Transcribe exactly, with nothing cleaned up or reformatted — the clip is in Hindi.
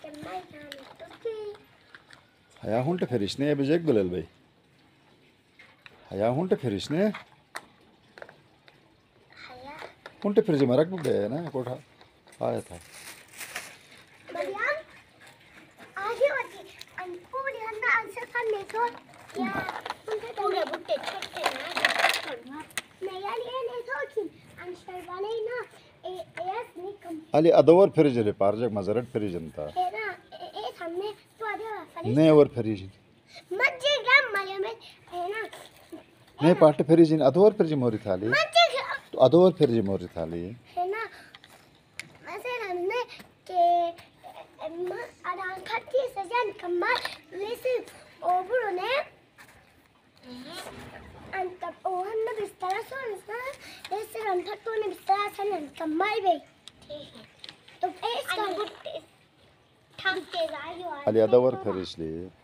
Haya hunte ferişne yapacak Bilal Bey. Haya hunte ferişne. hunte ferişe merak mı be na कोठा आया था बढ़िया आगे होती पूरे अंदर आंसर करने को या उनके पूरे बुट्टे छोटे ना नहीं यार ये नहीं सोची आंसर वाले ना ए एस नहीं कम Ali adavar fericele parcak mazarat fericenta है ना ए सामने तो आगे वाला ne var fericin मज्जे ग्राम माले में है ना ne parte fericin adavar ferici mori thali मज्जे तो adavar ferici mori thali है ना वैसे हमने के अरान खट्टी सजन कम्मा लेसे ओबरो ने अंत ओहन ने बिस्तरा सोना लेसे रन खट्टो ने बिस्तरा सन कम्मा बे ठीक है तो इसका गुट्टे ठाम के रायो Ali adavar fericli